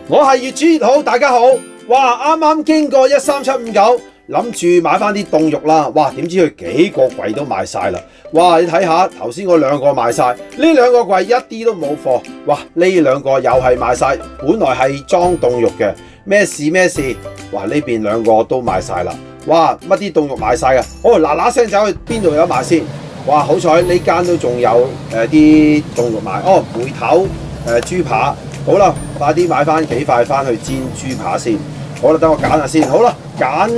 我係粵主熱好，大家好。哇，啱啱經過13759，諗住買翻啲凍肉啦。哇，點知佢幾個櫃都賣晒啦。哇，你睇下頭先嗰兩個賣晒，呢兩個櫃一啲都冇貨。哇，呢兩個又係賣晒，本來係裝凍肉嘅。咩事？哇，呢邊兩個都賣晒啦。哇，乜啲凍肉賣晒㗎？哦，嗱聲走去邊度有賣先？哇，好彩呢間都仲有啲凍肉賣。哦，梅頭豬扒。好啦，快啲買翻幾塊翻去煎豬扒先。好啦，等我揀下先。好啦，揀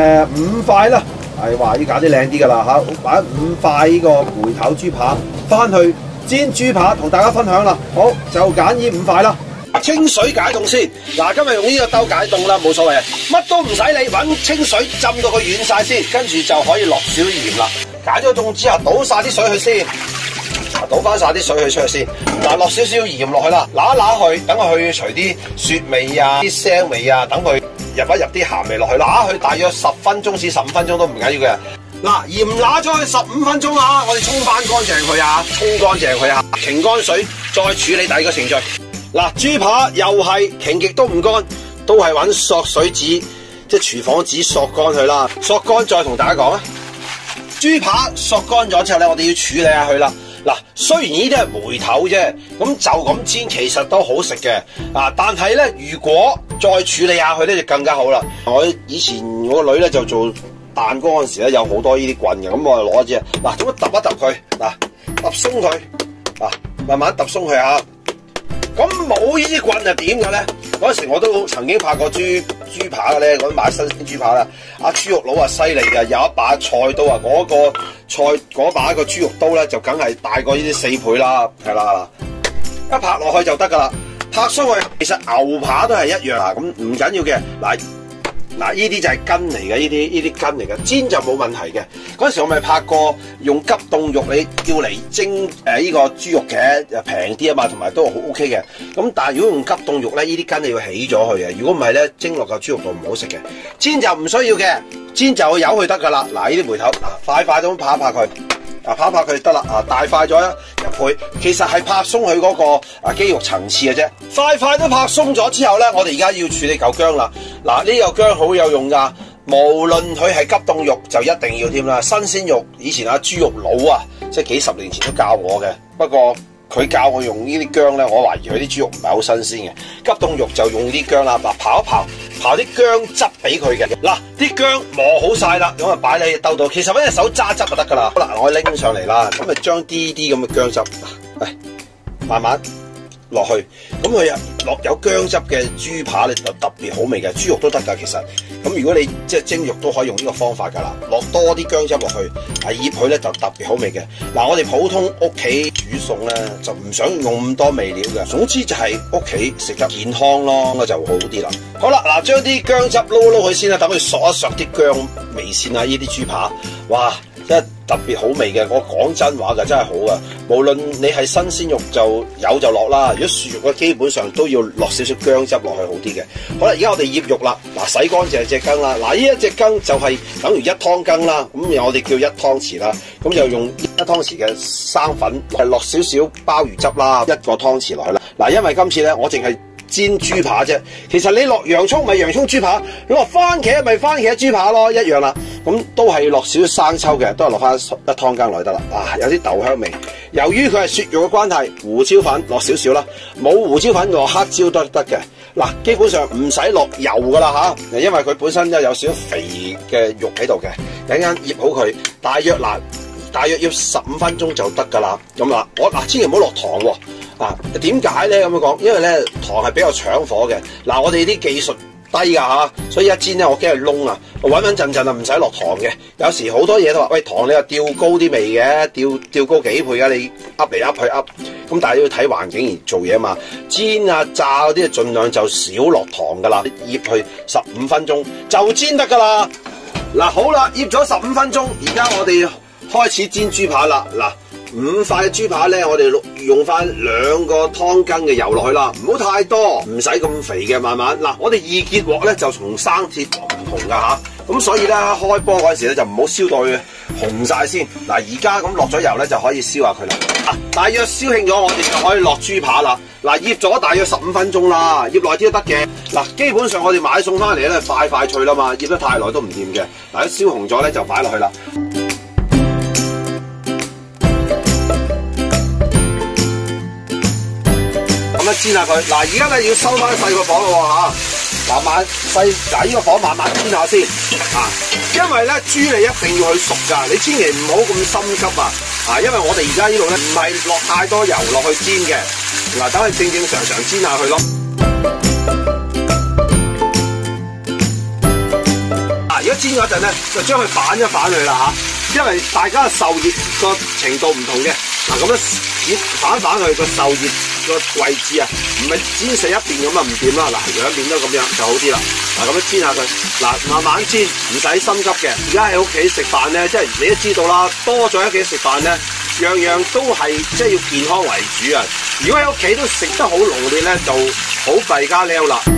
5塊啦。係話要揀啲靚啲㗎啦嚇，買5塊呢個梅頭豬扒翻去煎豬扒，同大家分享啦。好，就揀呢5塊啦。清水解凍先。嗱，今日用呢個兜解凍啦，冇所謂，乜都唔使理，揾清水浸到佢軟晒先，跟住就可以落少鹽啦。解咗凍之後，倒晒啲水去先。倒翻晒啲水去出去先，嗱，落少少鹽落去啦，揦一揦佢，等佢去除啲雪味啊、啲腥味啊，等佢入一入啲鹹味落去，揦佢大約10分鐘至15分鐘都唔緊要嘅。嗱，鹽揦咗去15分鐘啊，我哋沖翻乾淨佢啊，沖乾淨佢啊，擎乾水再處理第二個程序。嗱，豬扒又係擎極都唔乾，都係揾索水紙，即係廚房紙索乾佢啦，索乾再同大家講啊。豬扒索乾咗之後咧，我哋要處理下佢啦。嗱，雖然呢啲係梅頭啫，咁就咁煎其實都好食嘅啊！但係咧，如果再處理下佢咧，就更加好啦。我以前我個女咧就做蛋糕嗰陣時咧，有好多呢啲棍嘅，咁我就攞一支嗱，咁樣揼一揼佢，嗱，揼鬆佢，嗱，慢慢揼鬆佢嚇。咁冇呢啲棍係點嘅咧？嗰陣時我都曾經拍過豬扒嘅咧，嗰啲買新鮮豬扒啦。阿豬肉佬啊犀利㗎，有一把菜刀啊，嗰把個豬肉刀咧就梗係大過呢啲4倍啦，係啦，一拍落去就得㗎啦。拍鬆佢，其實牛扒都係一樣啊，咁唔緊要嘅。嗱，呢啲就係筋嚟嘅，呢啲筋嚟嘅，煎就冇問題嘅。嗰陣時我咪拍過用急凍肉你要嚟蒸呢個豬肉嘅，又平啲啊嘛，同埋都好 OK 嘅。咁但係如果用急凍肉咧，呢啲筋你要起咗佢嘅。如果唔係咧，蒸落個豬肉度唔好食嘅。煎就唔需要嘅，煎就由佢得㗎啦。嗱，呢啲梅頭，快快咁拍一拍佢。拍一拍佢得啦，大塊咗1倍，其實係拍鬆佢嗰個肌肉層次嘅啫。塊都拍鬆咗之後咧，我哋而家要處理嚿薑啦。嗱，呢嚿薑好有用㗎，無論佢係急凍肉就一定要添啦。新鮮肉以前豬肉佬啊，即係幾十年前都教我嘅，不過佢教我用呢啲薑咧，我懷疑佢啲豬肉唔係好新鮮嘅。急凍肉就用啲薑啦，刨一刨啲薑汁俾佢嘅。嗱，啲薑磨好晒啦，咁啊擺喺兜度，其實揾隻手揸汁就得噶啦。好啦，我拎上嚟啦，咁啊將啲咁嘅薑汁，慢慢落去，咁佢落有薑汁嘅豬扒咧就特別好味嘅，豬肉都得噶其實。咁如果你即係蒸肉都可以用呢個方法噶啦，落多啲薑汁落去，醃佢咧就特別好味嘅。嗱，我哋普通屋企煮餸咧就唔想用咁多味料嘅，總之就係屋企食得健康咯，咁就好啲啦。好啦，嗱，將啲薑汁撈佢先啦，等佢索一索啲薑味先啦。呢啲豬扒，哇，真係特別好味嘅。我講真話㗎，真係好啊！無論你係新鮮肉就有就落啦，如果雪肉嘅基本上都要落少少薑汁落去好啲嘅。好啦，而家我哋醃肉啦，嗱，洗乾淨隻羹啦，嗱，呢一隻羹就係等於1湯羹啦，咁我哋叫1湯匙啦，咁就用1湯匙嘅生粉，落少少鮑魚汁啦，1個湯匙落去啦。嗱，因為今次咧我淨係煎豬扒啫，其實你落洋葱咪洋葱豬扒，你落番茄咪番茄豬扒咯，一樣啦。咁都係落少少生抽嘅，都係落翻1湯羹落去得啦。有啲豆香味。由於佢係雪肉嘅關係，胡椒粉落少少啦，冇胡椒粉落黑椒都得嘅。嗱，基本上唔使落油噶啦嚇，因為佢本身都有少少肥嘅肉喺度嘅。陣間醃好佢，大約要15分鐘就得噶啦。咁啦，千祈唔好落糖喎。點解咧咁樣講？因為咧糖係比較搶火嘅。嗱，我哋啲技術低㗎嚇，所以一煎咧我驚佢燶啊，穩陣啊，唔使落糖嘅。有時好多嘢都話，喂，糖你又調高啲味嘅，調高幾倍㗎，你噏嚟噏去噏。咁但係要睇環境而做嘢嘛。煎啊炸嗰啲盡量就少落糖㗎啦，醃去15分鐘就煎得㗎啦。嗱，好啦，醃咗15分鐘，而家我哋開始煎豬扒啦。嗱，5塊豬扒咧，我哋用翻2個湯羹嘅油落去啦，唔好太多，唔使咁肥嘅，慢慢。嗱，我哋易結鑊咧就從生鐵唔同㗎嚇，咁所以咧開波嗰陣時咧就唔好燒到佢紅晒先。嗱，而家咁落咗油咧就可以燒下佢啦。大約燒興咗，我哋就可以落豬扒啦。嗱，醃咗大約15分鐘啦，醃耐啲都得嘅。嗱，基本上我哋買餸翻嚟咧快快脆啦嘛，醃得太耐都唔掂嘅。嗱，一燒紅咗咧就擺落去啦。咁樣煎下佢。嗱，而家咧要收翻細個火咯喎嚇。嗱，呢個火慢慢煎下先因為咧豬你一定要去熟㗎，你千祈唔好咁心急因為我哋而家呢度咧唔係落太多油落去煎嘅，嗱，等佢正正常常煎下佢咯。如果煎嗰陣咧，就將佢反一反佢啦因為大家受熱個程度唔同嘅，嗱，咁樣反一反佢個受熱個位置唔係煎死一邊咁唔掂啦，嗱，兩邊都咁樣就好啲啦。嗱，咁樣煎下佢，嗱，慢慢煎，唔使心急嘅。而家喺屋企食飯咧，即係你都知道啦，多咗喺屋企食飯咧，樣樣都係即係要健康為主啊。如果喺屋企都食得好濃烈咧，就好弊家溜啦。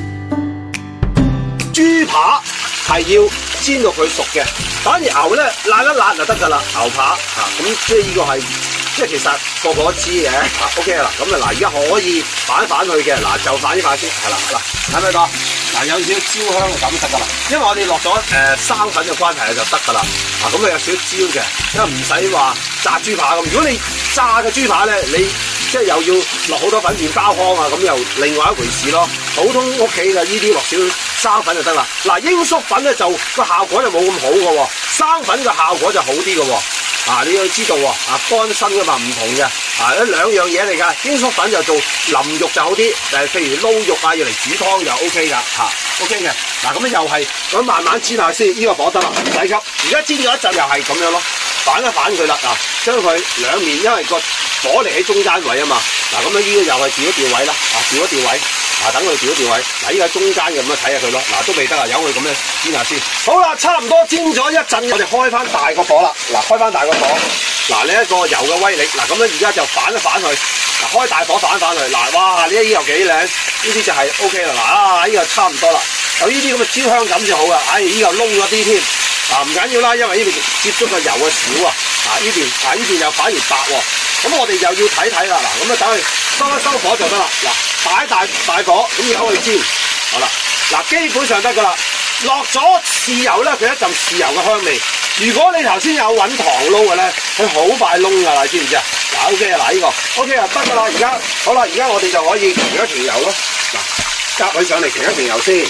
豬扒係要煎到佢熟嘅，反而牛咧辣一辣就得㗎啦，牛扒咁即係呢個係。即係其實個個都知嘅，OK 啦，咁而家可以反一反佢嘅，嗱就反一反先，係啦，睇唔睇到？嗱，有少少焦香嘅感覺得㗎啦，因為我哋落咗生粉嘅關係就得㗎啦，咁有少少焦嘅，因為唔使話炸豬扒咁。如果你炸嘅豬扒咧，你即係又要落好多粉麵包糠咁又另外一回事咯。普通屋企嘅呢啲落少少生粉就得啦。嗱，鷹粟粉咧就個效果就冇咁好嘅喎，生粉嘅效果就好啲嘅喎。你要知道喎，乾身㗎嘛，唔同嘅，兩樣嘢嚟㗎。鷹粟粉就做淋肉就好啲，譬如撈肉要嚟煮湯就 OK 㗎，OK 嘅。嗱，咁又係咁慢慢煎下先，呢個火得啦，唔使急。而家煎咗一陣又係咁樣咯，反一反佢啦，將佢兩面，因為個火力喺中間位啊嘛。嗱，咁樣呢個又係調一調位啦，調一調位。等佢調一調位，嗱，依家中間咁樣睇下佢咯，都未得由佢咁樣煎下先。好啦，差唔多煎咗一陣，我哋開翻大個火啦。嗱，開翻大個火，嗱，呢一個油嘅威力，嗱，咁樣而家就反一反佢，嗱，開大火反一反佢，嗱，哇，呢啲又幾靚，呢啲就係 OK 啦，嗱，呢個差唔多啦，有呢啲咁嘅焦香感就好啦，呢個燶咗啲添，唔緊要啦，因為呢邊接觸嘅油嘅少呢邊又反而白喎，咁我哋又要睇睇啦，嗱，咁等佢收一收火就得啦，嗱。擺大火，咁由佢煎，好啦，嗱，基本上得噶啦。落咗豉油咧，佢一陣豉油嘅香味。如果你頭先有揾糖撈嘅咧，佢好快燶噶啦，知唔知啊？嗱 ，OK 啊，嗱呢個 OK 啊，得噶啦。而家好啦，而家我哋就可以調一調油咯。嗱，夾佢上嚟調一調油先。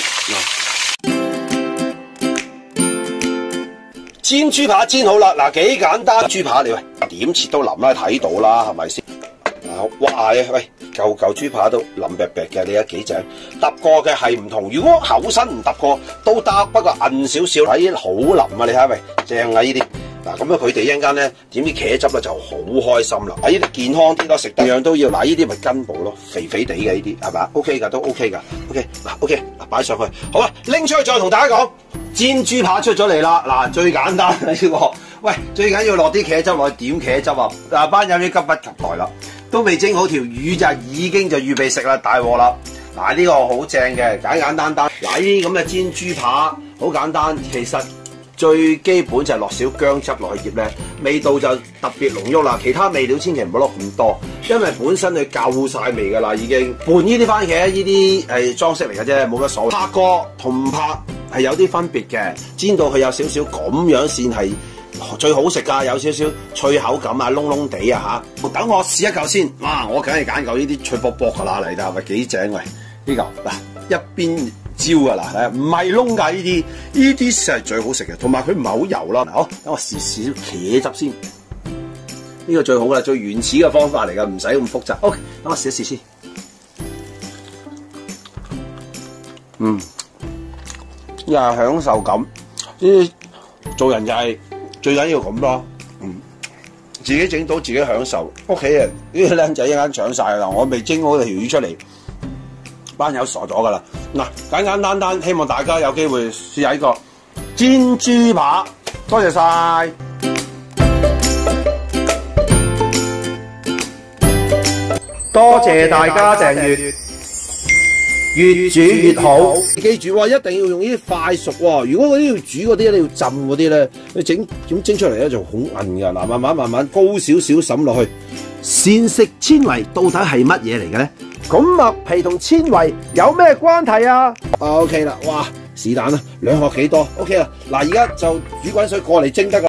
煎豬扒煎好啦，嗱，幾簡單。豬扒你喂點切都腍啦，睇到啦，係咪先？哇！喂，嚿豬扒都腍白白嘅，你有幾正？揼過嘅係唔同，如果厚身唔揼過都得，不過韌少少，睇好腍啊！你睇下喂，正啊呢啲。嗱，咁樣佢哋一陣間咧點啲茄汁咧就好開心啦。呢啲健康啲咯，食得樣都要。嗱，呢啲咪根部咯，肥肥地嘅呢啲係咪 ？OK 㗎，都 OK 㗎。OK， 嗱擺上去，好啦，拎出去再同大家講，煎豬扒出咗嚟啦。嗱，最簡單呢個，喂，最緊要落啲茄汁落去點茄汁啊！嗱，班友啲急不及待啦。都未蒸好條魚就已經就預備食啦，大鑊啦！嗱，呢個好正嘅，簡單。嗱，呢啲咁嘅煎豬扒好簡單，其實最基本就係落少薑汁落去醃咧，味道就特別濃郁啦。其他味料千祈唔好落咁多，因為本身佢夠晒味噶啦，已經拌呢啲番茄呢啲係裝飾嚟嘅啫，冇乜所謂。拍過同唔拍係有啲分別嘅，煎到佢有少少咁樣先係最好食㗎，有少少脆口感啊，燶燶地啊嚇！等我試一嚿先，哇！我梗係揀嚿呢啲脆卜卜㗎啦嚟㗎，係咪幾正喂？呢嚿嗱一邊焦㗎嗱，唔係燶㗎呢啲先係最好食嘅，同埋佢唔係好油啦。好，等我試茄汁先，呢個最好啦，最原始嘅方法嚟㗎，唔使咁複雜。OK， 等我試一試先。又係享受感，呢做人就係。最緊要咁咯，自己整到自己享受。屋企人呢啲僆仔一間搶晒啦，我未蒸好條魚出嚟，班友傻咗噶啦。嗱，簡單，希望大家有機會試下呢個煎豬扒。多謝晒，多謝大家訂閱。 越煮越好。記住喎，一定要用呢啲快熟喎。如果嗰啲要煮嗰啲咧，你要浸嗰啲咧，你整出嚟咧就好韌㗎。嗱，慢慢高少少滲落去。膳食纖維到底係乜嘢嚟嘅咧？咁麥皮同纖維有咩關係啊？OK 啦，哇，是但啦，兩殼幾多 ？OK 啦，嗱，而家就煮滾水過嚟蒸得㗎。